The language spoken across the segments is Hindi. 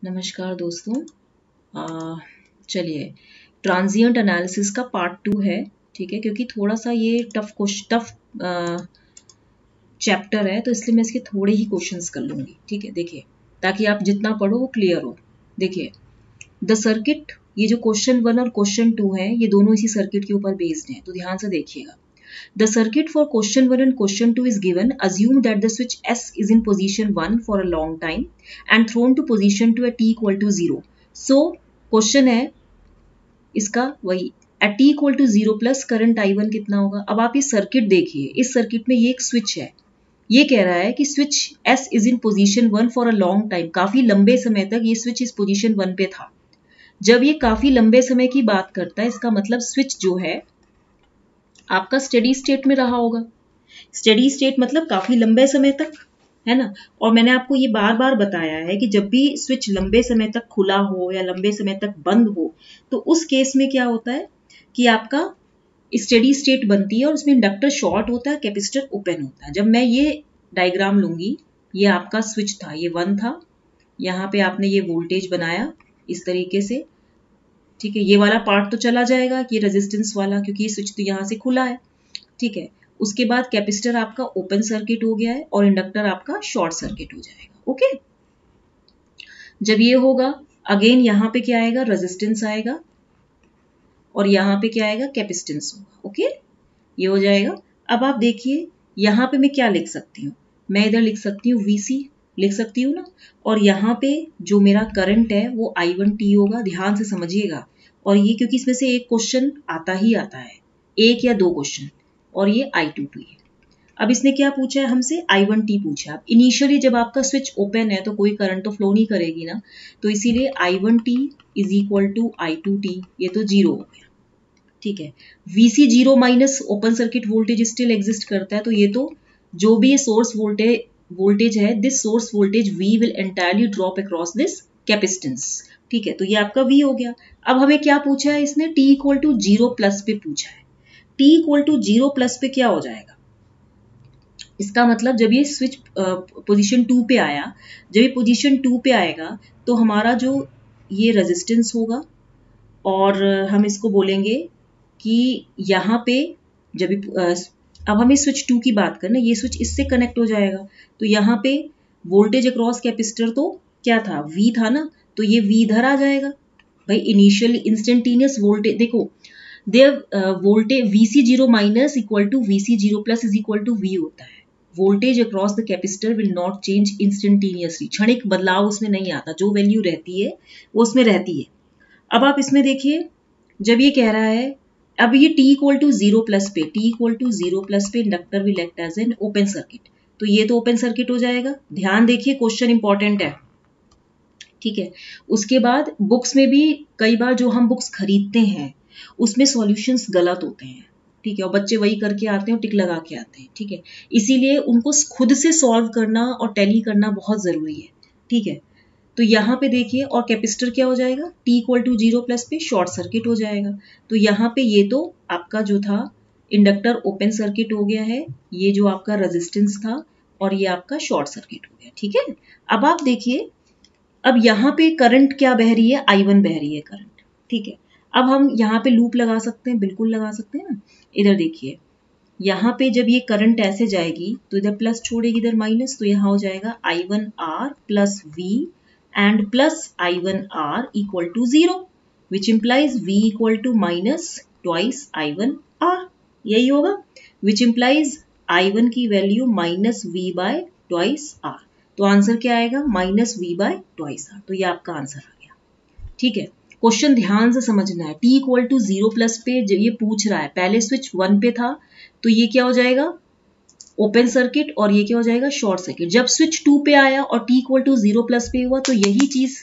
नमस्कार दोस्तों। चलिए ट्रांजिएंट एनालिसिस का पार्ट 2 है, ठीक है। क्योंकि थोड़ा सा ये टफ चैप्टर है तो इसलिए मैं इसके थोड़े ही क्वेश्चंस कर लूँगी, ठीक है। देखिए, ताकि आप जितना पढ़ो वो क्लियर हो। देखिए, द सर्किट, ये जो क्वेश्चन 1 और क्वेश्चन 2 है ये दोनों इसी सर्किट के ऊपर बेस्ड हैं, तो ध्यान से देखिएगा। The circuit for question 1 and question 2 is given. Assume that the switch S is in position 1 for a long time and thrown to position 2 at t equal to 0. So, question है इसका वही at t equal to 0 plus current I1 कितना होगा। अब आप ये सर्किट देखिए, इस सर्किट में ये एक स्विच है। ये कह रहा है कि switch S is in position 1 for a long time, काफी लंबे समय तक ये स्विच इस पोजीशन 1 पे था। जब ये काफी लंबे समय की बात करता है, इसका मतलब स्विच जो है आपका स्टेडी स्टेट में रहा होगा। स्टेडी स्टेट मतलब काफी लंबे समय तक, है ना। और मैंने आपको ये बार बार बताया है कि जब भी स्विच लंबे समय तक खुला हो या लंबे समय तक बंद हो तो उस केस में क्या होता है कि आपका स्टेडी स्टेट बनती है और उसमें इंडक्टर शॉर्ट होता है, कैपेसिटर ओपन होता है। जब मैं ये डायग्राम लूंगी, ये आपका स्विच था, ये 1 था, यहाँ पे आपने ये वोल्टेज बनाया इस तरीके से, ठीक है। ये वाला पार्ट तो चला जाएगा, ये रेजिस्टेंस वाला, क्योंकि ये स्विच तो यहाँ से खुला है, ठीक है। उसके बाद कैपेसिटर आपका ओपन सर्किट हो गया है और इंडक्टर आपका शॉर्ट सर्किट हो जाएगा, ओके। जब ये होगा, अगेन यहाँ पे क्या आएगा, रेजिस्टेंस आएगा और यहाँ पे क्या आएगा, कैपेसिटेंस होगा, ओके। ये हो जाएगा। अब आप देखिए यहाँ पे मैं क्या लिख सकती हूँ, मैं इधर लिख सकती हूँ VC, लिख सकती हूँ ना। और यहाँ पे जो मेरा करंट है वो I1t होगा, ध्यान से समझिएगा। और ये क्योंकि इसमें से एक क्वेश्चन आता ही आता है, एक या दो क्वेश्चन, और ये I2t है। अब इसने क्या पूछा है हमसे, I1t पूछा है। इनिशियली जब आपका स्विच ओपन है तो कोई करंट तो फ्लो नहीं करेगी ना, तो इसीलिए I1t is equal to I2t, ये तो 0 हो गया, ठीक है। VC 0 minus open circuit voltage still exist करता है, तो ये तो जो भी ये सोर्स वोल्टेज है, this source voltage V will entirely drop across this capacitance, ठीक है। तो ये आपका V हो गया। अब हमें क्या पूछा है इसने, t इक्वल टू 0 प्लस पे पूछा है। t इक्वल टू 0 प्लस पे क्या हो जाएगा, इसका मतलब जब ये स्विच पोजीशन 2 पे आया, जब ये पोजीशन 2 पे आएगा तो हमारा जो ये रेजिस्टेंस होगा, और हम इसको बोलेंगे कि यहाँ पे जब अब हमें स्विच 2 की बात करना, ये स्विच इससे कनेक्ट हो जाएगा, तो यहाँ पे वोल्टेज अक्रॉस कैपेसिटर तो क्या था, V था ना, तो ये V इधर आ जाएगा। भाई इनिशियली इंस्टेंटेनियस वोल्टेज देखो, voltage VC 0 minus equal to VC 0 plus is equal to V होता है। Voltage across the capacitor will not change instantaneously, क्षणिक बदलाव उसमें नहीं आता, जो वैल्यू रहती है वो उसमें रहती है। अब आप इसमें देखिए, जब ये कह रहा है, अब ये t इक्वल टू 0 प्लस पे, t इक्वल टू 0 प्लस पे inductor will act as an open circuit, तो ये तो ओपन सर्किट हो जाएगा। ध्यान देखिए, क्वेश्चन इंपॉर्टेंट है, ठीक है। उसके बाद बुक्स में भी कई बार जो हम बुक्स खरीदते हैं उसमें सॉल्यूशंस गलत होते हैं, ठीक है, और बच्चे वही करके आते हैं और टिक लगा के आते हैं, ठीक है। इसीलिए उनको खुद से सॉल्व करना और टैली करना बहुत जरूरी है, ठीक है। तो यहाँ पे देखिए, और कैपेसिटर क्या हो जाएगा, t इक्वल टू 0 प्लस पे शॉर्ट सर्किट हो जाएगा। तो यहाँ पे ये तो आपका जो था इंडक्टर ओपन सर्किट हो गया है, ये जो आपका रेजिस्टेंस था, और ये आपका शॉर्ट सर्किट हो गया, ठीक है। अब आप देखिए, अब यहाँ पे करंट क्या बह रही है, I1 बह रही है करंट, ठीक है। अब हम यहाँ पे लूप लगा सकते हैं, बिल्कुल लगा सकते हैं ना। इधर देखिए, यहाँ पे जब ये करंट ऐसे जाएगी तो इधर प्लस छोड़ेगी, इधर माइनस, तो यहाँ हो जाएगा I1R plus V and plus I1R equal to 0, which implies V equal to minus twice I1R, यही होगा, which implies I1 की value minus V by twice R, तो आंसर क्या आएगा, minus V by twice R, तो ये आपका आंसर आ गया, ठीक है। क्वेश्चन ध्यान से समझना है, t इक्वल टू 0 प्लस पे जब ये पूछ रहा है, पहले स्विच 1 पे था तो ये क्या हो जाएगा, ओपन सर्किट, और ये क्या हो जाएगा, शॉर्ट सर्किट। जब स्विच 2 पे आया और t इक्वल टू 0 प्लस पे हुआ तो यही चीज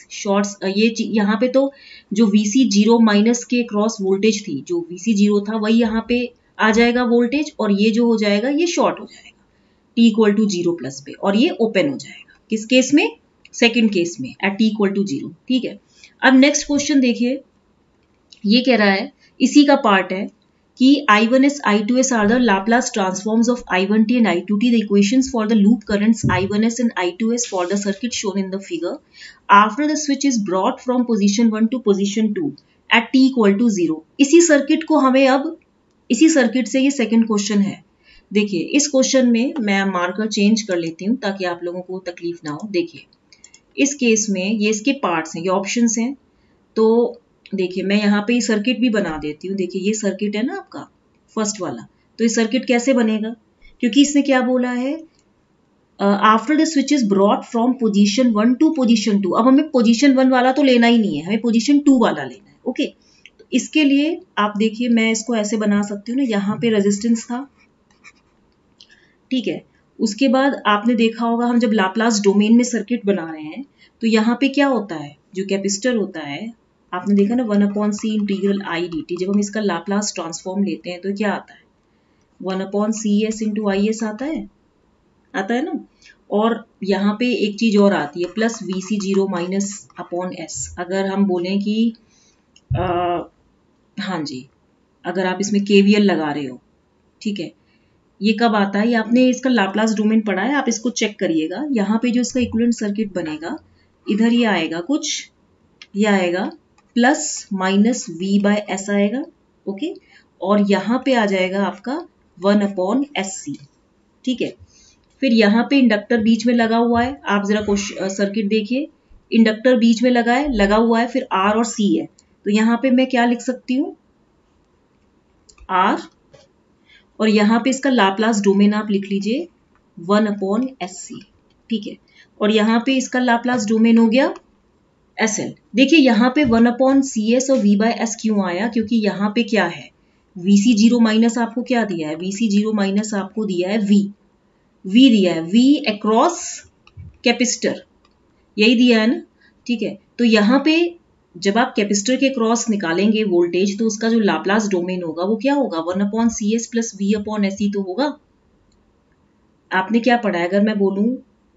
यहाँ पे तो जो VC 0 माइनस के क्रॉस वोल्टेज थी, जो VC 0 था वही यहाँ पे आ जाएगा वोल्टेज, और ये जो हो जाएगा ये शॉर्ट हो जाएगा t इक्वल टू 0 प्लस पे, और ये ओपन हो जाएगा किस केस में, सेकेंड केस में एट t इक्वल टू 0, ठीक है। अब नेक्स्ट क्वेश्चन देखिए, ये कह रहा है, इसी का पार्ट है कि I1s I2s are the Laplace transforms of I1t and I2t. The equations for the loop currents I1s and I2s for the circuit shown in the figure after the switch is brought from position 1 to position 2 at t equal to 0. इसी सर्किट को हमें अब इसी सर्किट से ये सेकंड क्वेश्चन है. देखिए इस क्वेश्चन में मैं मार्कर चेंज कर लेती हूँ ताकि आप लोगों को तकलीफ ना हो. देखिए इस केस में ये इसके पार्ट्स हैं, ये ऑप्शंस हैं. तो देखिए मैं यहाँ पे सर्किट भी बना देती हूँ. देखिए ये सर्किट है ना आपका फर्स्ट वाला. तो ये सर्किट कैसे बनेगा, क्योंकि इसने क्या बोला है, after the switch is brought from position 1 to position 2. अब हमें पोजीशन 1 वाला तो लेना ही नहीं है, हमें पोजीशन 2 वाला लेना है. ओके, तो इसके लिए आप देखिए मैं इसको ऐसे बना सकती हूँ ना, यहाँ पे रेजिस्टेंस था, ठीक है. उसके बाद आपने देखा होगा हम जब लाप्लास डोमेन में सर्किट बना रहे हैं तो यहाँ पे क्या होता है, जो कैपेसिटर होता है आपने देखा ना 1/c इंटीग्रल I dt. जब हम इसका लाप्लास ट्रांसफॉर्म लेते हैं तो क्या आता है, 1/cs इंटू IS आता है ना. और यहाँ पे एक चीज और आती है plus VC0 minus upon S. अगर हम बोलें कि हाँ जी, अगर आप इसमें KVL लगा रहे हो, ठीक है, ये कब आता है, ये आपने इसका लाप्लास डोमेन पढ़ा है, आप इसको चेक करिएगा. यहाँ पे जो इसका इक्विवेलेंट सर्किट बनेगा, इधर ये आएगा कुछ, ये आएगा प्लस माइनस V/S आएगा. ओके, और यहाँ पे आ जाएगा आपका 1/SC. ठीक है, फिर यहाँ पे इंडक्टर बीच में लगा हुआ है. आप जरा सर्किट देखिए, इंडक्टर बीच में लगा हुआ है, फिर R और C है. तो यहाँ पे मैं क्या लिख सकती हूँ, R, और यहाँ पे इसका लाप्लास डोमेन आप लिख लीजिए 1/SC. ठीक है, और यहाँ पे इसका लाप्लास डोमेन हो गया SL. देखिए यहाँ पे 1/CS और V/S क्यों आया, क्योंकि यहाँ पे क्या है, VC0 माइनस आपको क्या दिया है, VC0 माइनस आपको दिया है V दिया है, V अक्रॉस कैपेसिटर, यही दिया है ना. ठीक है, तो यहाँ पे जब आप कैपेसिटर के क्रॉस निकालेंगे वोल्टेज, तो उसका जो लाप्लास डोमेन होगा वो क्या होगा, 1/CS प्लस V/SE तो होगा. आपने क्या पढ़ा है, अगर मैं बोलूं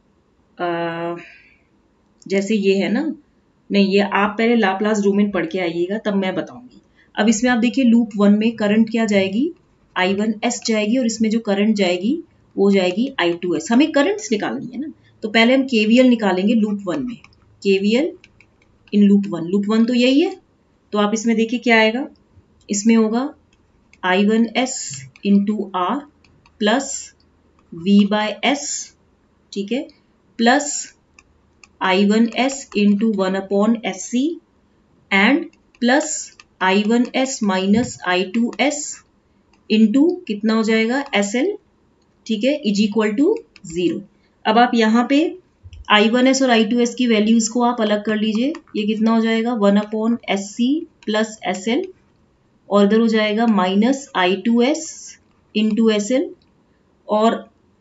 जैसे ये है ना, नहीं ये आप पहले लाप्लास डोमेन पढ़ के आइएगा तब मैं बताऊंगी. अब इसमें आप देखिए लूप 1 में करंट क्या जाएगी, I1S जाएगी, और इसमें जो करंट जाएगी वो जाएगी I2S. हमें करंट्स निकालनी है ना, तो पहले हम KVL निकालेंगे लूप 1 में. KVL इन लूप 1 तो यही है. तो आप इसमें देखिए क्या आएगा, इसमें होगा I1S into R plus V/S, ठीक है, plus I1S into 1/SC and plus I1S minus I2S into कितना हो जाएगा SL. ठीक है, इज इक्वल टू 0. अब आप यहाँ पे I1S और I2S की वैल्यूज को आप अलग कर लीजिए. ये कितना हो जाएगा, 1/SC प्लस SL, और इधर हो जाएगा माइनस I2S इंटू SL. और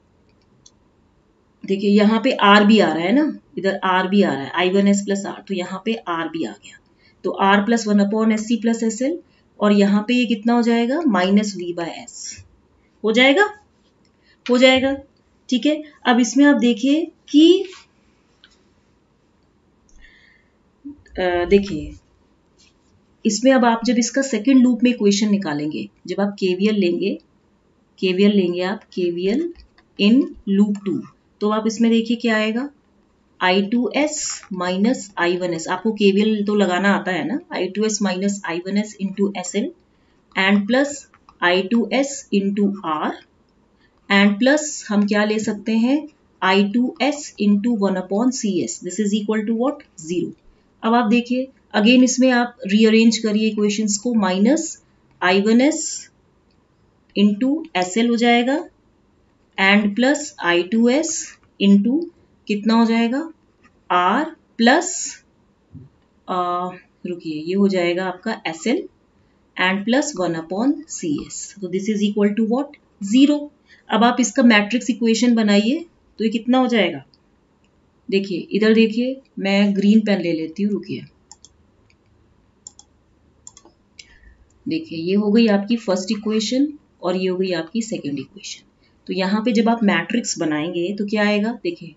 देखिए यहाँ पे R भी आ रहा है ना, इधर R भी आ रहा है, I1S प्लस R, तो यहाँ पे R भी आ गया. तो R plus 1/SC plus SL, और यहाँ पे ये कितना हो जाएगा, माइनस V/S हो जाएगा. ठीक है, अब इसमें आप देखिए कि देखिए इसमें अब आप जब इसका सेकंड लूप में इक्वेशन निकालेंगे, जब आप KVL लेंगे आप KVL इन लूप 2, तो आप इसमें देखिए क्या आएगा, I2S माइनस I1S. आपको KVL तो लगाना आता है ना, I2S minus I1S into SL and plus I2S into R and plus हम क्या ले सकते हैं, I2S into 1/CS. This is equal to what, 0. अब आप देखिए अगेन इसमें आप रीअरेंज करिए इक्वेशंस को, माइनस I1S इंटू SL हो जाएगा एंड प्लस I2S इंटू कितना हो जाएगा, R प्लस रुकिए ये हो जाएगा आपका SL एंड प्लस 1/CS. तो this is equal to what, 0. अब आप इसका मैट्रिक्स इक्वेशन बनाइए तो ये कितना हो जाएगा, देखिए इधर देखिए मैं ग्रीन पेन ले लेती हूँ, रुकिए. देखिए ये हो गई आपकी फर्स्ट इक्वेशन और ये हो गई आपकी सेकंड इक्वेशन. तो यहाँ पे जब आप मैट्रिक्स बनाएंगे तो क्या आएगा, देखिए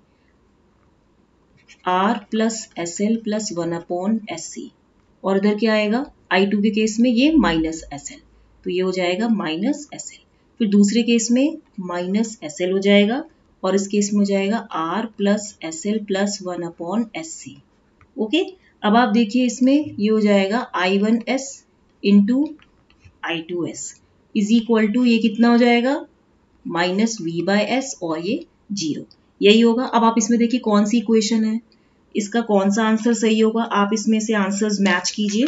R plus SL plus 1/SC, और इधर क्या आएगा, I2 के केस में ये माइनस SL. तो ये हो जाएगा माइनस एस एल। फिर दूसरे केस में माइनस एस एल हो जाएगा और इस केस में हो जाएगा R plus S L plus 1/SC। Okay, अब आप देखिए इसमें ये हो जाएगा I1S into I2S is equal to ये कितना हो जाएगा माइनस V/S और ये 0, यही होगा। अब आप इसमें देखिए कौन सी इक्वेशन है, इसका कौन सा आंसर सही होगा, आप इसमें से आंसर्स मैच कीजिए।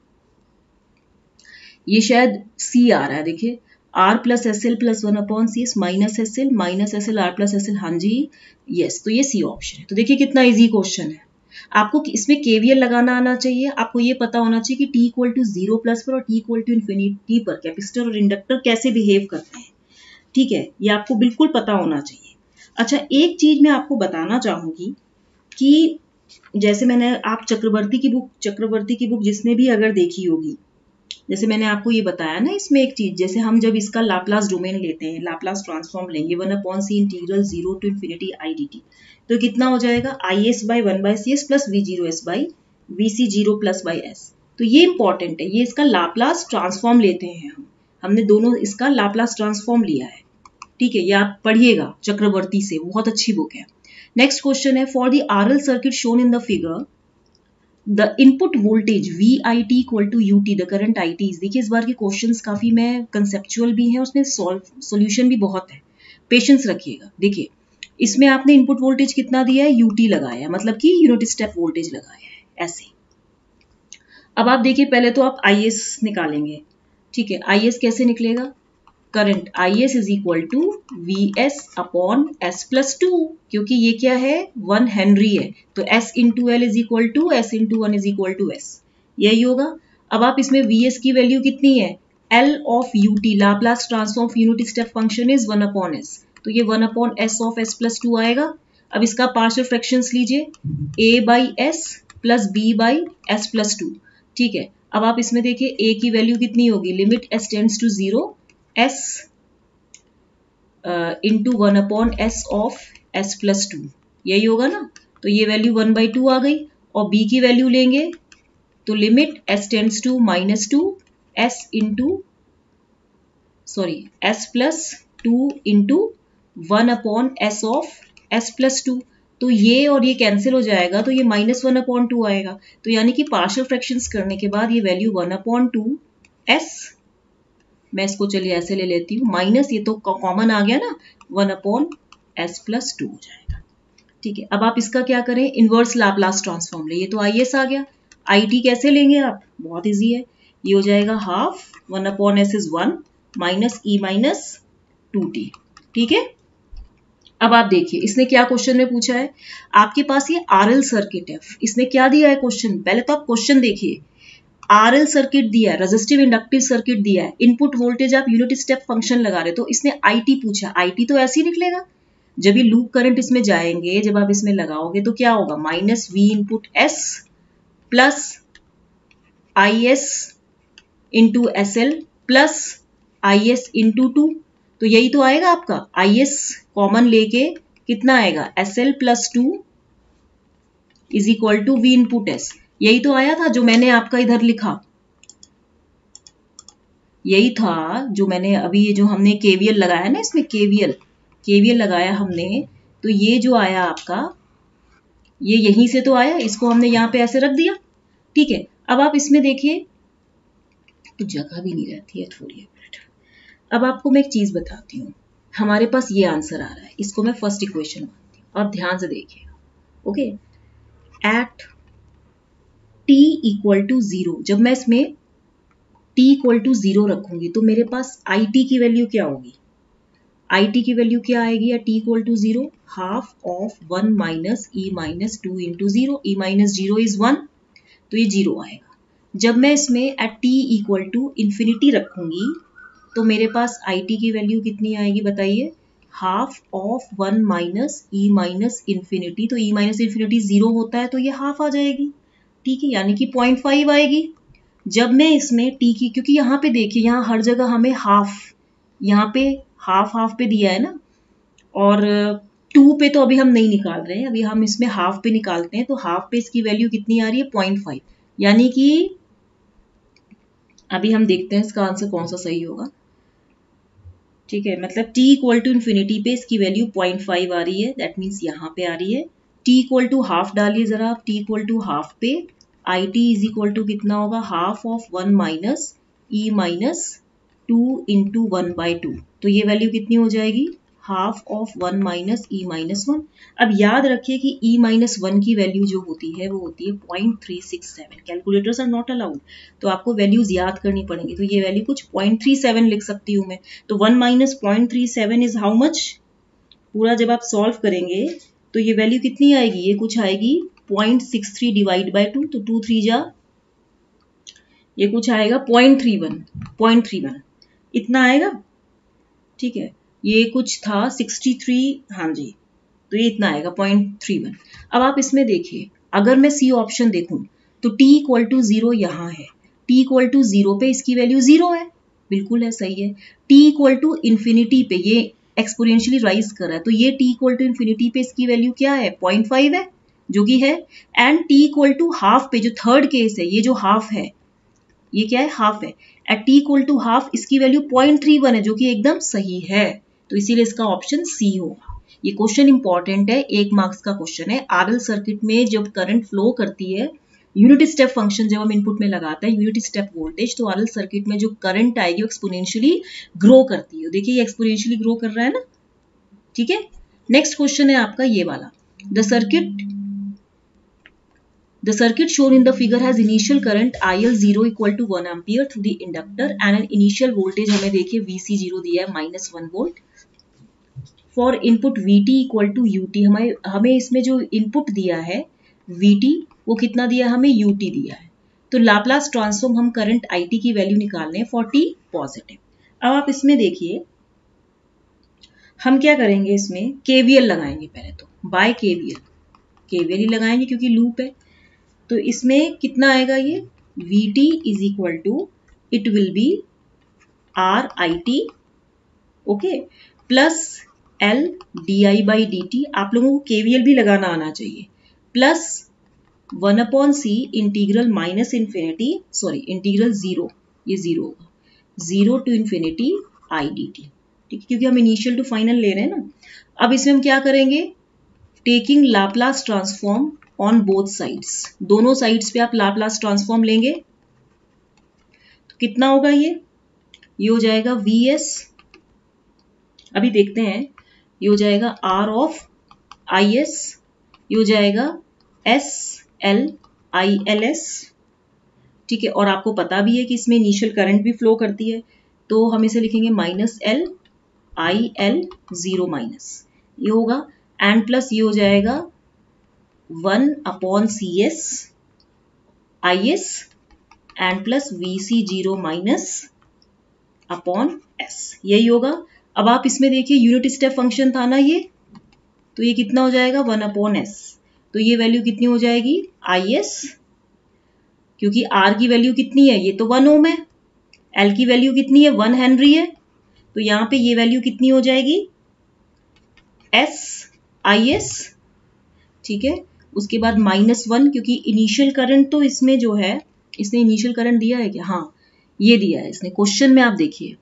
ये शायद सी आ रहा है, देखिए R plus S L plus 1/CS minus S L R plus S L, हाँ जी यस, तो ये सी ऑप्शन है। तो देखिए कितना इजी क्वेश्चन है। आपको इसमें केवीएल लगाना आना चाहिए, आपको ये पता होना चाहिए कि टी इक्वल टू 0 प्लस पर और टी इक्वल टू इन्फिनिटी पर कैपेसिटर और इंडक्टर कैसे बिहेव करते हैं, ठीक है, ये आपको बिल्कुल पता होना चाहिए। अच्छा, एक चीज मैं आपको बताना चाहूंगी कि जैसे मैंने आप चक्रवर्ती की बुक जिसने भी अगर देखी होगी, जैसे मैंने आपको ये बताया ना, इसमें एक चीज, जैसे हम जब इसका लाप्लास डोमेन लेते हैं, लाप्लास ट्रांसफॉर्म लेंगे 1/C integral 0 to infinity I dt, तो कितना हो जाएगा IS/1/CS plus VC0 plus by S। तो ये इंपॉर्टेंट है, ये इसका लाप्लास ट्रांसफॉर्म लेते हैं हमने दोनों इसका लाप्लास ट्रांसफॉर्म लिया है, ठीक है, ये आप पढ़िएगा चक्रवर्ती से, बहुत अच्छी बुक है। नेक्स्ट क्वेश्चन है, for the RL circuit shown in the figure the input voltage VIT equal to UT the current IT। देखिए इस बार के क्वेश्चंस काफी में कंसेप्चुअल भी हैं, उसमें सॉल्यूशन भी बहुत है, पेशेंस रखिएगा। देखिए इसमें आपने इनपुट वोल्टेज कितना दिया है, UT लगाया है, मतलब कि यूनिट स्टेप वोल्टेज लगाया है ऐसे। अब आप देखिए पहले तो आप IS निकालेंगे, ठीक है, IS कैसे निकलेगा, current IS is equal to VS upon S plus 2, क्योंकि ये क्या है 1 हेनरी है, तो S into L is equal to S into 1 is equal to S, यही होगा। अब आप इसमें VS की वैल्यू कितनी है, L of UT Laplace transform unit step function is 1/S, तो ये 1/S ऑफ S प्लस 2 आएगा। अब इसका पार्शियल फ्रैक्शंस लीजिए, A/S प्लस B/S प्लस 2, ठीक है। अब आप इसमें देखिए A की वैल्यू कितनी होगी, limit S tends to 0 S into 1/S of S plus 2, यही होगा ना, तो ये वैल्यू 1/2 आ गई। और B की वैल्यू लेंगे तो limit S tends to -2 S into S plus 2 into 1/S of S plus 2, तो ये और ये कैंसिल हो जाएगा, तो ये -1/2 आएगा। तो यानी कि पार्शियल फ्रैक्शंस करने के बाद ये वैल्यू 1/2 S, मैं इसको चलिए ऐसे ले लेती हूँ, माइनस ये तो कॉमन आ गया ना, 1/S प्लस 2 हो जाएगा, ठीक है। अब आप इसका क्या करें, इनवर्स लाप्लास ट्रांसफॉर्म ले, ये तो IS आ गया, IT कैसे लेंगे आप, बहुत इजी है, ये हो जाएगा half 1/S is 1 minus E minus 2t, ठीक है। अब आप देखिए इसने क्या क्वेश्चन में पूछा है, आपके पास ये RL सर्किट है, इसने क्या दिया है क्वेश्चन, पहले तो आप क्वेश्चन देखिए, RL सर्किट दिया है, रेजिस्टिव इंडक्टिव सर्किट दिया है, इनपुट वोल्टेज आप यूनिट स्टेप फंक्शन लगा रहे, तो इसने IT पूछा, IT तो ऐसे ही निकलेगा, जब ये लूप करंट इसमें जाएंगे, जब आप इसमें लगाओगे तो क्या होगा, minus V input S plus IS into SL plus IS into 2, तो यही तो आएगा आपका, IS कॉमन लेके कितना आएगा, SL plus 2 is equal to V input S, यही तो आया था जो मैंने आपका इधर लिखा, यही था जो मैंने अभी ये जो हमने KVL लगाया ना, इसमें KVL लगाया हमने, तो ये जो आया आपका, ये यहीं से तो आया, इसको हमने यहाँ पे ऐसे रख दिया, ठीक है। अब आप इसमें देखिए, तो जगह भी नहीं रहती है थोड़ी। अब आपको मैं एक चीज बताती हूँ, हमारे पास ये आंसर आ रहा है, इसको मैं फर्स्ट इक्वेशन मानती हूँ, आप ध्यान से देखिएगा, okay. At t equal to 0, जब मैं इसमें t इक्वल टू 0 रखूंगी तो मेरे पास IT की वैल्यू क्या होगी, IT की वैल्यू क्या आएगी या t equal to 0, half of 1 minus E minus 2 into 0, E minus 0 is 1, तो ये 0 आएगा। जब मैं इसमें at t equal to infinity रखूंगी तो मेरे पास IT की वैल्यू कितनी आएगी बताइए, half of 1 minus E minus infinity, तो E माइनस इन्फिनिटी 0 होता है, तो ये हाफ आ जाएगी, ठीक है, यानी कि 0.5 आएगी। जब मैं इसमें t की, क्योंकि यहाँ पे देखिए, यहाँ हर जगह हमें हाफ, यहाँ पे हाफ पे दिया है ना, और 2 पे तो अभी हम नहीं निकाल रहे हैं, अभी हम इसमें हाफ पे निकालते हैं, तो हाफ पे इसकी वैल्यू कितनी आ रही है 0.5, यानी कि अभी हम देखते हैं इसका आंसर कौन सा सही होगा। ठीक है, मतलब t इक्वल टू इन्फिनिटी पे इसकी वैल्यू 0.5 आ रही है, दैट मीन्स यहाँ पे आ रही है। t इक्वल टू हाफ डालिए जरा आप, t इक्वल टू हाफ पे I T is equal to कितना होगा, half of 1 minus E minus 2 into 1/2। तो ये वैल्यू कितनी हो जाएगी, half of 1 minus E minus 1। अब याद रखिए कि ई माइनस 1 की वैल्यू जो होती है वो होती है 0.367। कैलकुलेटर्स आर नॉट अलाउड, तो आपको वैल्यूज याद करनी पड़ेंगी। तो ये वैल्यू कुछ 0.37 लिख सकती हूँ मैं। तो 1 माइनस 0.37 इज हाउ मच, पूरा जब आप सॉल्व करेंगे तो ये वैल्यू कितनी आएगी, ये कुछ आएगी 0.63 डिवाइड बाई 2, तो 2 3 जा, ये कुछ आएगा 0.31 इतना आएगा। ठीक है, ये कुछ था 63, हाँ जी, तो ये इतना आएगा 0.31। अब आप इसमें देखिए, अगर मैं सी ऑप्शन देखूं तो t इक्वल टू 0 यहाँ है, t इक्वल टू 0 पे इसकी वैल्यू 0 है, बिल्कुल है, सही है। t इक्वल टू इन्फिनिटी पे ये एक्सपोनेंशियली राइज कर रहा है, तो ये t इक्वल टू इन्फिनिटी पे इसकी वैल्यू क्या है, 0.5 है, जो कि है। And t equal to half पे जो थर्ड केस है, ये जो हाफ है ये क्या है, हाफ है। At t equal to half इसकी वैल्यू 0.31 है, जो कि एकदम सही है, तो इसीलिए इसका ऑप्शन सी होगा। ये क्वेश्चन इंपॉर्टेंट है, 1 मार्क्स का क्वेश्चन है। आरएल सर्किट में जब करंट फ्लो करती है, यूनिट स्टेप फंक्शन जब हम इनपुट में लगाते हैं, यूनिट स्टेप वोल्टेज, तो आरएल सर्किट में जो करंट आएगी वो एक्सपोनेंशियली ग्रो करती है। देखिए ये एक्सपोनेंशियली ग्रो कर रहा है ना। ठीक है, नेक्स्ट क्वेश्चन है आपका ये वाला। The circuit shown in the figure has initial current IL0 equal to 1 ampere through the inductor and an initial voltage हमें देखिए VC0 दिया है -1 volt. For input VT equal to UT, हमें इसमें जो इनपुट दिया है VT वो कितना दिया है, हमें UT दिया है। तो लाप्लास ट्रांसफॉर्म हम करंट IT की वैल्यू निकालने हैं for T पॉजिटिव। अब आप इसमें देखिए हम क्या करेंगे, इसमें KVL लगाएंगे पहले तो, बाय KVL ही लगाएंगे क्योंकि लूप है। तो इसमें कितना आएगा, ये Vt is equal to, it will be RIT, okay, plus L di/dt। आप लोगों को KVL भी लगाना आना चाहिए, प्लस 1/c इंटीग्रल इंटीग्रल 0, ये 0 होगा, 0 टू इन्फिनिटी IDT। ठीक है, क्योंकि हम इनिशियल टू फाइनल ले रहे हैं ना। अब इसमें हम क्या करेंगे, taking Laplace transform on both sides, दोनों साइड्स पे आप लाप्लास ट्रांसफॉर्म लेंगे तो कितना होगा, ये हो जाएगा VS, अभी देखते हैं, ये हो जाएगा R ऑफ IS, ये हो जाएगा SL/ILS। ठीक है, और आपको पता भी है कि इसमें इनिशियल करंट भी फ्लो करती है, तो हम इसे लिखेंगे -L/IL0 माइनस, ये होगा, एंड प्लस ये हो जाएगा 1/CS IS and plus VC0 minus upon S, यही होगा। अब आप इसमें देखिए यूनिट स्टेप फंक्शन था ना ये, तो ये कितना हो जाएगा 1/S, तो ये वैल्यू कितनी हो जाएगी IS, क्योंकि R की वैल्यू कितनी है, ये तो 1 ओम है, L की वैल्यू कितनी है 1 हेनरी है, तो यहाँ पे ये वैल्यू कितनी हो जाएगी SIS। ठीक है, उसके बाद -1, क्योंकि इनिशियल करंट तो इसमें जो है, इसने इनिशियल करंट दिया है क्या, हाँ ये दिया है इसने, क्वेश्चन में आप देखिए,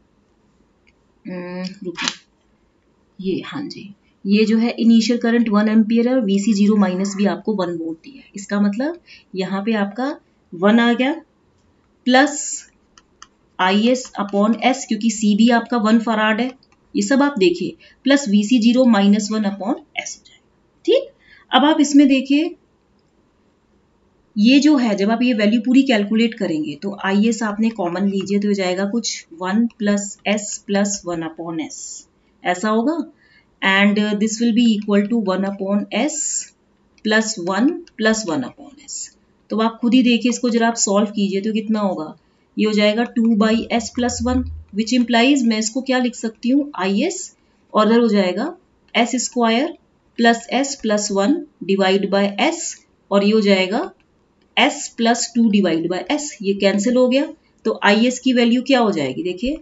रुकिए, ये हाँ जी, ये जो है इनिशियल करंट 1 एम्पियर है और VC0 माइनस भी आपको 1 वोल्ट दिया है। इसका मतलब यहाँ पे आपका 1 आ गया, प्लस IS अपॉन S, क्योंकि C भी आपका 1 फराड है, ये सब आप देखिए, plus VC0 minus 1 upon S हो जाएगा। ठीक, अब आप इसमें देखिए, ये जो है जब आप ये वैल्यू पूरी कैलकुलेट करेंगे तो IS आपने कॉमन लीजिए तो हो जाएगा कुछ 1 plus S plus 1 upon S, ऐसा होगा, and this will be equal to 1 upon S plus 1 plus 1 upon S। तो आप खुद ही देखिए, इसको जरा आप सॉल्व कीजिए तो कितना होगा, ये हो जाएगा 2/S प्लस 1, विच इम्प्लाइज मैं इसको क्या लिख सकती हूँ IS, और इधर हो जाएगा S square plus S plus 1 divide by S, और ये हो जाएगा S plus 2 divide by S, ये कैंसिल हो गया, तो IS की वैल्यू क्या हो जाएगी, देखिए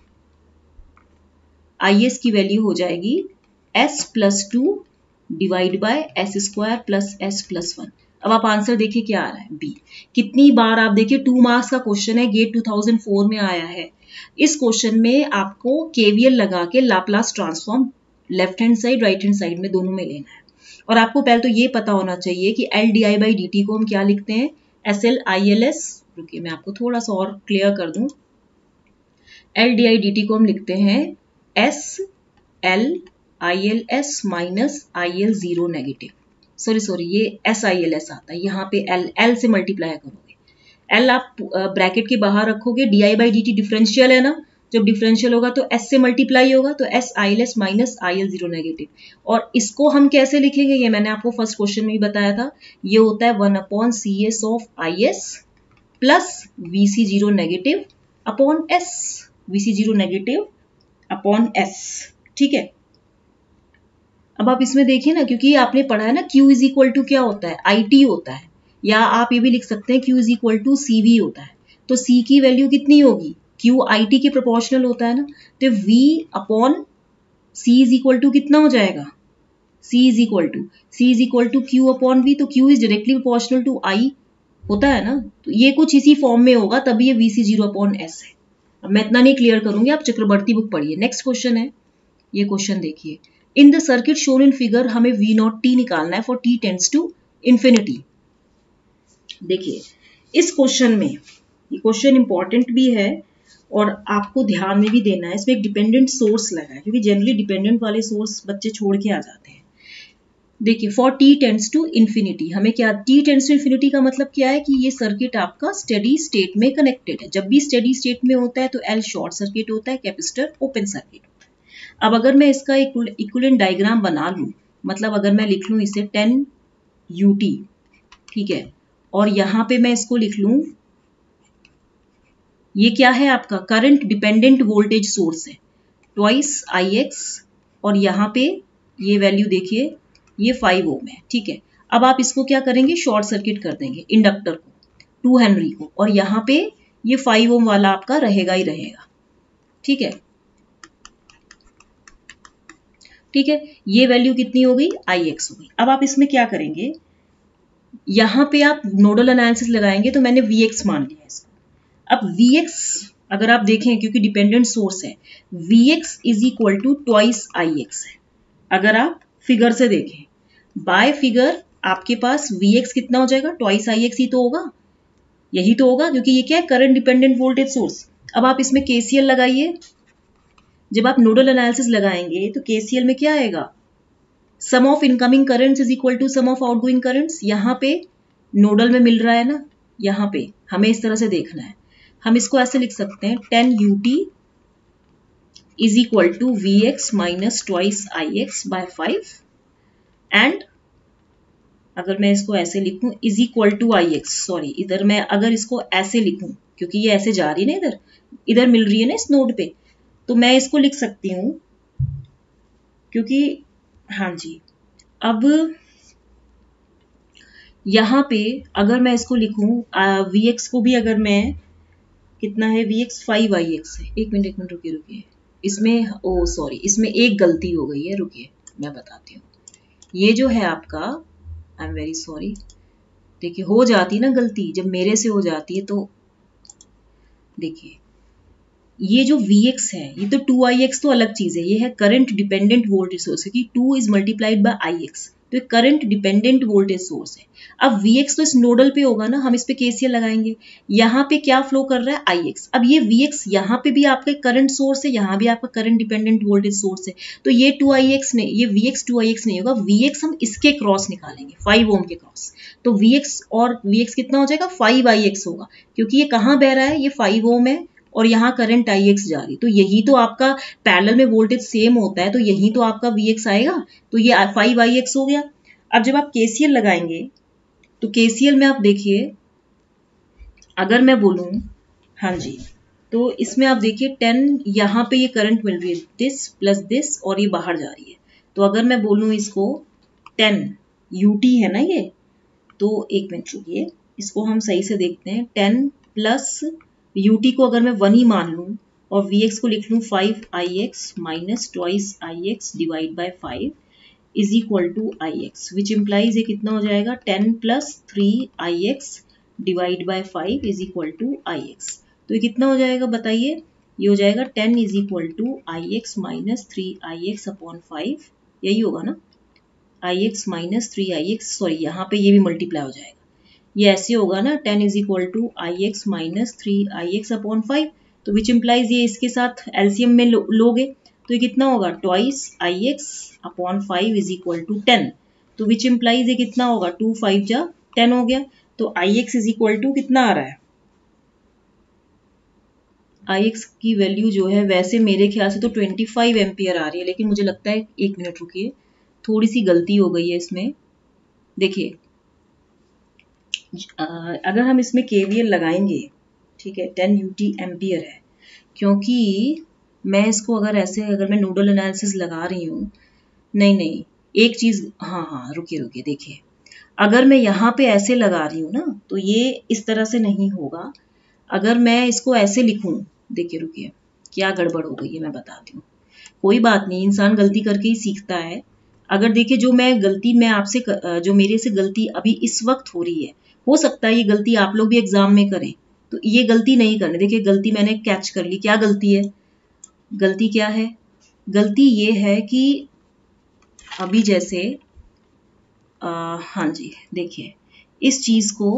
IS की वैल्यू हो जाएगी S plus 2 divide by S square plus S plus 1। अब आप आंसर देखिए क्या आ रहा है, बी। कितनी बार आप देखिए 2 मार्क्स का क्वेश्चन है, गेट 2004 में आया है। इस क्वेश्चन में आपको केवीएल लगा के Laplace transform left hand side right hand side में दोनों में लेना है। और आपको पहले तो ये पता होना चाहिए कि L D I by D T को हम क्या लिखते हैं, S L I L S. रुकिए मैं आपको थोड़ा सा और क्लियर कर दूं। L D I D T को हम लिखते हैं S L I L S minus I L zero negative. Sorry ये एस आई एल एस आता है, यहाँ पे एल से मल्टीप्लाई करोगे। एल आप ब्रैकेट के बाहर रखोगे, D I by D T differential है ना, जब डिफरेंशियल होगा तो एस से मल्टीप्लाई होगा, तो S I L S minus I L zero negative. और इसको हम कैसे लिखेंगे, ये मैंने आपको फर्स्ट क्वेश्चन में भी बताया था। ये होता है 1/CS of I S plus V C zero negative upon S, V C zero negative upon S. ठीक है, अब आप इसमें देखिए ना, क्योंकि आपने पढ़ा है ना Q इज इक्वल टू क्या होता है, IT होता है, या आप ये भी लिख सकते हैं Q is equal to CV होता है। तो C की वैल्यू कितनी होगी, Q IT के प्रोपोर्शनल होता है ना, तो V upon C is equal to कितना हो जाएगा, C is equal to Q upon V, तो Q is directly proportional to I होता है ना, तो ये कुछ इसी फॉर्म में होगा, तभी ये VC जीरो अपॉन S है। अब मैं इतना नहीं क्लियर करूंगी, आप चक्रवर्ती बुक पढ़िए। नेक्स्ट क्वेश्चन है, ये क्वेश्चन देखिए, in the circuit shown in figure हमें V नॉट T निकालना है for T tends to infinity. देखिए इस क्वेश्चन में, ये क्वेश्चन इंपॉर्टेंट भी है और आपको ध्यान में भी देना है। इसमें एक डिपेंडेंट सोर्स लगा है, क्योंकि जनरली डिपेंडेंट वाले सोर्स बच्चे छोड़ के आ जाते हैं। देखिए for T tends to infinity, हमें क्या, T टेंड्स टू इंफिनिटी का मतलब क्या है कि ये सर्किट आपका स्टेडी स्टेट में कनेक्टेड है। जब भी स्टेडी स्टेट में होता है तो L शॉर्ट सर्किट होता है, कैपेसिटर ओपन सर्किट। अब अगर मैं इसका इक्विवेलेंट डायग्राम बना लूं, मतलब अगर मैं लिख लूं इसे 10 UT, ठीक है, और यहां पे मैं इसको लिख लूं, ये क्या है आपका करंट डिपेंडेंट वोल्टेज सोर्स है, ट्वाइस IX, और यहां पे ये वैल्यू देखिए ये 5 ओम है। ठीक है, अब आप इसको क्या करेंगे, शॉर्ट सर्किट कर देंगे इंडक्टर को, 2 हेनरी को, और यहां पे ये 5 ओम वाला आपका रहेगा ही रहेगा। ठीक है, ठीक है, ये वैल्यू कितनी हो गई, IX हो गई। अब आप इसमें क्या करेंगे, यहां पे आप नोडल एनालिसिस लगाएंगे, तो मैंने VX मान लिया इसको। अब VX अगर आप देखें, क्योंकि डिपेंडेंट सोर्स है, VX is equal to twice IX है। अगर आप फिगर से देखें, बाय फिगर आपके पास VX कितना हो जाएगा, ट्वाइस IX ही तो होगा, यही तो होगा, क्योंकि ये क्या है, करंट डिपेंडेंट वोल्टेज सोर्स। अब आप इसमें KCL लगाइए। जब आप नोडल एनालिसिस लगाएंगे तो KCL में क्या आएगा, sum of incoming currents is equal to sum of outgoing currents. यहां पे नोडल में मिल रहा है ना, यहां पे हमें इस तरह से देखना है। हम इसको ऐसे लिख सकते हैं 10 UT is equal to VX minus twice IX by 5, and अगर मैं इसको ऐसे लिखूं is equal to IX, sorry इधर मैं अगर इसको ऐसे लिखूं, क्योंकि ये ऐसे जा रही है ना, इधर मिल रही है ना इस नोड पे, तो मैं इसको लिख सकती हूं, क्योंकि हाँ जी, अब यहां पे अगर मैं इसको लिखूं VX को भी, अगर मैं कितना है VX 5 IX है। एक मिनट रुकिए, इसमें ओ सॉरी, इसमें एक गलती हो गई है, रुकिए मैं बताती हूँ। ये जो है आपका, आई एम वेरी सॉरी, देखिए हो जाती ना गलती, जब मेरे से हो जाती है तो देखिए ये जो VX है, ये तो 2IX तो अलग चीज है, ये है करंट डिपेंडेंट वोल्टेज सोर्स, क्योंकि 2 इज मल्टीप्लाइड बाय IX, तो ये करंट डिपेंडेंट वोल्टेज सोर्स है। अब VX तो इस नोडल पे होगा ना, हम इस पे KCL लगाएंगे। यहाँ पे क्या फ्लो कर रहा है, IX। अब ये VX यहाँ पे भी आपका करंट सोर्स है, यहाँ भी आपका करंट डिपेंडेंट वोल्टेज सोर्स है, तो ये 2IX नहीं, ये VX 2IX नहीं होगा, VX हम इसके क्रॉस निकालेंगे, 5 ओम के क्रॉस, तो VX और VX कितना हो जाएगा, 5IX होगा, क्योंकि ये कहाँ बह रहा है, ये 5 ओम है और यहाँ करंट IX जा रही, तो यही तो आपका पैरेलल में वोल्टेज सेम होता है, तो यही तो आपका VX आएगा, तो ये 5IX हो गया। अब जब आप KCL लगाएंगे तो KCL में आप देखिए, अगर मैं बोलूं, हाँ जी, तो इसमें आप देखिए 10, यहाँ पे ये करंट मिल रही है, दिस प्लस दिस, और ये बाहर जा रही है, तो अगर मैं बोलूं इसको 10 UT है ना ये, तो एक मिनट रुकिए, इसको हम सही से देखते हैं। 10 प्लस UT को अगर मैं 1 ही मान लूं और VX को लिख लूं 5IX minus twice IX divide by 5 is equal to I X, which implies ये कितना हो जाएगा 10 plus 3ix divide by 5 is equal to I X. तो ये कितना हो जाएगा बताइए, ये हो जाएगा 10 is equal to I x minus 3ix upon 5, यही होगा ना, आई एक्स माइनस 3ix, सॉरी यहाँ पे ये भी मल्टीप्लाई हो जाएगा, ये ऐसे होगा ना 10 is equal to I x minus 3ix upon 5, तो विच इम्प्लाइज ये इसके साथ एलसीएम में लोगे तो ये कितना होगा twice I X upon 5 is equal to 10, तो विच इम्प्लाइज ये कितना होगा 2 5 जा 10 हो गया, तो I x is equal to कितना आ रहा है, आई एक्स की वैल्यू जो है वैसे मेरे ख्याल से तो 25 एम्पियर आ रही है, लेकिन मुझे लगता है 1 मिनट रुकिए, थोड़ी सी गलती हो गई है इसमें। देखिए अगर हम इसमें केवीएल लगाएंगे, ठीक है 10 यूटी एम्पियर है, क्योंकि मैं इसको अगर मैं नोडल एनालिसिस लगा रही हूँ, नहीं एक चीज, हाँ रुकिए देखिए, अगर मैं यहाँ पे ऐसे लगा रही हूँ ना तो ये इस तरह से नहीं होगा, अगर मैं इसको ऐसे लिखूं, देखिए रुकिए क्या गड़बड़ हो गई है मैं बताती हूँ, कोई बात नहीं, इंसान गलती करके ही सीखता है। अगर देखिए जो मेरे से गलती अभी इस वक्त हो रही है, हो सकता है ये गलती आप लोग भी एग्जाम में करें, तो ये गलती नहीं करनी। देखिए गलती मैंने कैच कर ली, क्या गलती है, गलती क्या है, गलती ये है कि अभी जैसे हाँ जी देखिए इस चीज को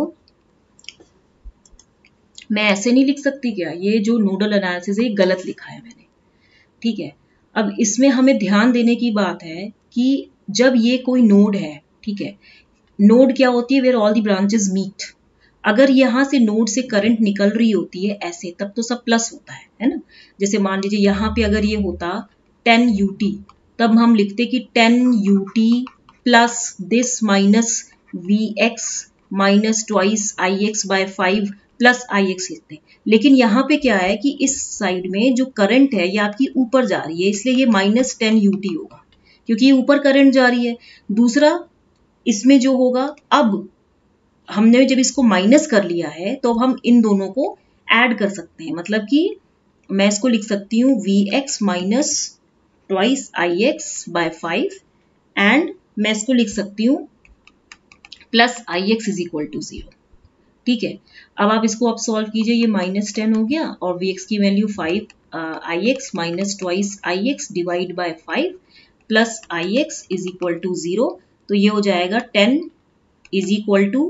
मैं ऐसे नहीं लिख सकती क्या, ये जो नोडल एनालिसिस है ये गलत लिखा है मैंने, ठीक है। अब इसमें हमें ध्यान देने की बात है कि जब ये कोई नोड है, ठीक है, नोड क्या होती है, where all the branches meet, अगर यहाँ से नोड से करंट निकल रही होती है ऐसे, तब तो सब प्लस होता है ना। जैसे मान लीजिए यहाँ पे अगर ये होता 10 यूटी, तब हम लिखते कि 10 UT plus this minus V x minus twice I x by 5 plus I x लिखते हैं। लेकिन यहाँ पे क्या है कि इस साइड में जो करंट है ये आपकी ऊपर जा रही है, इसलिए ये माइनस 10 यूटी होगा, क्योंकि ये ऊपर करंट जा रही है। दूसरा इसमें जो होगा, अब हमने जब इसको माइनस कर लिया है तो अब हम इन दोनों को ऐड कर सकते हैं, मतलब कि मैं इसको लिख सकती हूँ V x minus twice I x by 5 and मैं इसको लिख सकती हूँ plus I x is equal to 0, ठीक है। अब आप इसको सॉल्व कीजिए, ये माइनस 10 हो गया और वी एक्स की value 5 I x minus twice I x divide by 5 plus I x is equal to 0, तो ये हो जाएगा 10 is equal to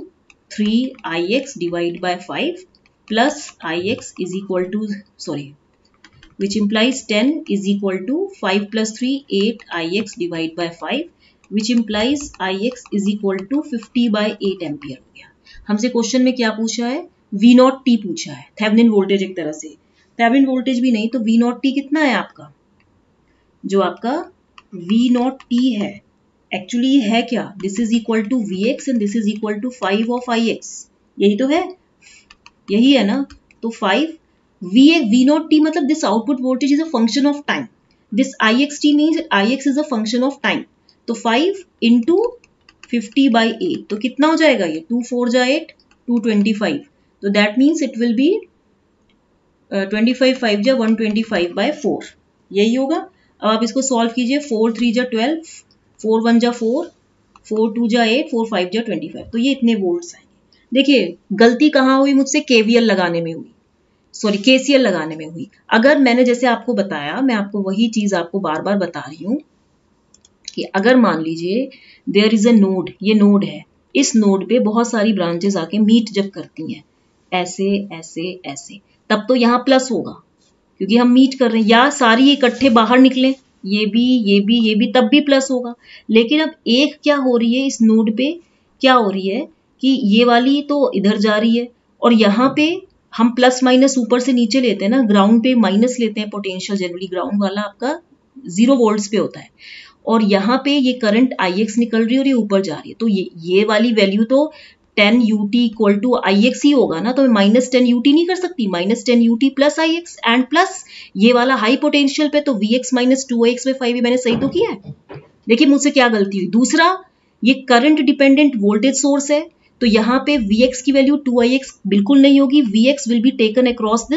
3ix divide by 5 प्लस ix is equal to which implies 10 is equal to 5 plus 3 8ix divide by 5 which implies ix is equal to 50 by 8 ampere हो गया। हमसे क्वेश्चन में क्या पूछा है, V नॉट टी पूछा है, थेवेनिन वोल्टेज एक तरह से, थेवेनिन वोल्टेज भी नहीं तो V नॉट टी कितना है आपका, जो आपका V नॉट टी है एक्चुअली है क्या, this is equal to V x and this is equal to 5 of I x, यही तो है, यही है ना। तो 5 वी नॉट टी मतलब this output voltage is a function of time, this I x T means I x is a function of time, तो 5 इंटू 50 बाई 8, तो कितना हो जाएगा ये 2 4 जा 8 225, तो that means it will be 25 5 जा 125 बाय 4, यही होगा। अब आप इसको सॉल्व कीजिए, 4 3 जा 12 4 1 जा 4 4 2 जा 8 4 5 जा 25, तो ये इतने वोल्ट्स आएंगे। देखिए गलती कहाँ हुई मुझसे, केवीएल लगाने में हुई, सॉरी केसीएल लगाने में हुई। अगर मैंने जैसे आपको बताया, मैं आपको वही चीज आपको बार बार बता रही हूँ कि अगर मान लीजिए देयर इज अ नोड, ये नोड है, इस नोड पे बहुत सारी ब्रांचेस आके मीट जब करती हैं ऐसे ऐसे ऐसे, तब तो यहाँ प्लस होगा क्योंकि हम मीट कर रहे हैं, या सारी इकट्ठे बाहर निकले, ये भी ये भी ये भी, तब भी प्लस होगा। लेकिन अब एक क्या हो रही है, इस नोड पे क्या हो रही है कि ये वाली तो इधर जा रही है और यहाँ पे हम प्लस माइनस ऊपर से नीचे लेते हैं ना, ग्राउंड पे माइनस लेते हैं पोटेंशियल, जनरली ग्राउंड वाला आपका 0 वोल्ट्स पे होता है, और यहाँ पे ये करंट आई एक्स निकल रही है और ये ऊपर जा रही है, तो ये वाली वैल्यू तो 10 UT equal to I x ही होगा ना, तो मैं माइनस 10 यूटी नहीं कर सकती, minus 10 UT plus I x and plus ये वाला हाई पोटेंशियल पे तो V x minus 2 x by 5, मैंने सही तो किया है। देखिए मुझसे क्या गलती हुई। दूसरा, ये करंट डिपेंडेंट वोल्टेज सोर्स है, तो यहाँ पे वी एक्स की वैल्यू 2ix बिल्कुल नहीं होगी, V x will be taken across this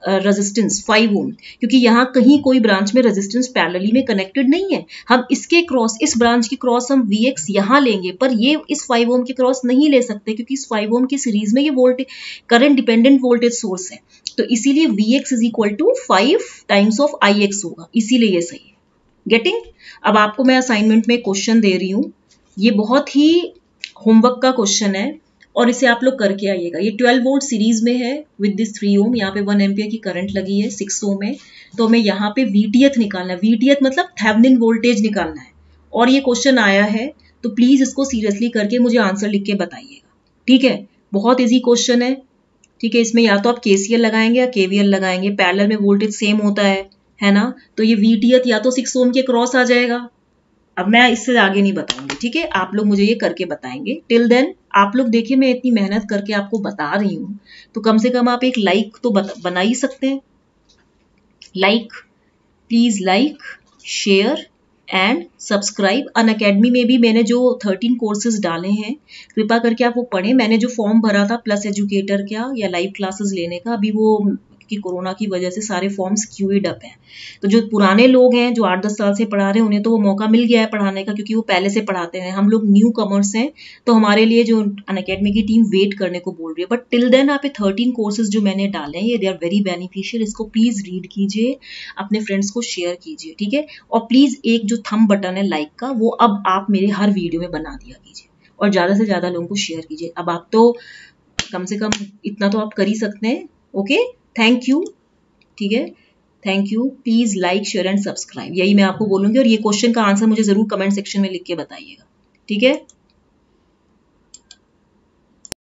resistance 5 ohm, क्योंकि यहाँ कहीं कोई ब्रांच में रेजिस्टेंस पैरेलली में कनेक्टेड नहीं है। हम इसके क्रॉस, इस ब्रांच के क्रॉस हम Vx यहाँ लेंगे, पर ये इस 5 ओम के क्रॉस नहीं ले सकते, क्योंकि इस 5 ओम की सीरीज में ये voltage current dependent voltage source है। तो इसीलिए Vx is equal to 5 times of Ix होगा, इसीलिए ये सही है। गेटिंग? अब आपको मैं असाइनमेंट में क्वेश्चन दे रही हूँ, ये बहुत ही होमवर्क का क्वेश्चन है और इसे आप लोग करके आइएगा। ये 12 वोल्ट सीरीज में है विद दिस 3 ओम, यहाँ पे 1 एम्पियर की करंट लगी है 6 ओम में। तो हमें यहाँ पे VTH निकालना है, VTH मतलब थेवेनिन वोल्टेज निकालना है, और ये क्वेश्चन आया है, तो प्लीज इसको सीरियसली करके मुझे आंसर लिख के बताइएगा, ठीक है। बहुत इजी क्वेश्चन है, ठीक है। इसमें या तो आप KCL लगाएंगे या KVL लगाएंगे, पैरेलल में वोल्टेज सेम होता है ना। तो ये VTH या तो 6 ओम के क्रॉस आ जाएगा। अब मैं इससे आगे नहीं बताऊंगी, ठीक है, आप लोग मुझे ये करके बताएंगे। टिल देन आप लोग देखिए, मैं इतनी मेहनत करके आपको बता रही हूँ, तो कम से कम आप एक लाइक तो बना ही सकते हैं। Like, please like, share and subscribe. Unacademy में भी मैंने जो 13 कोर्सेज डाले हैं, कृपा करके आप वो पढ़ें। मैंने जो फॉर्म भरा था प्लस एजुकेटर का या लाइव क्लासेस लेने का, अभी वो कि कोरोना की वजह से सारे फॉर्म्स क्यूइड अप हैं। तो जो पुराने लोग हैं जो 8-10 साल से पढ़ा रहे हैं, उन्हें तो वो मौका मिल गया है पढ़ाने का, क्योंकि वो पहले से पढ़ाते हैं। हम लोग न्यू कमर्स हैं, तो हमारे लिए जो अनअकैडमी की टीम वेट करने को बोल रही है। बट टिल देन आप 13 कोर्सेज जो मैंने डाले हैं, ये दे आर वेरी बेनिफिशियल। इसको प्लीज रीड कीजिए, अपने फ्रेंड्स को शेयर कीजिए, ठीक है। और प्लीज एक जो थंब बटन है लाइक का, वो अब आप मेरे हर वीडियो में बना दिया कीजिए और ज्यादा से ज्यादा लोगों को शेयर कीजिए। अब आप तो कम से कम इतना तो आप कर ही सकते हैं। ओके, थैंक यू, ठीक है, thank you. Please like, share and subscribe, यही मैं आपको बोलूंगी। और ये क्वेश्चन का आंसर मुझे जरूर कमेंट सेक्शन में लिख के बताइएगा, ठीक है।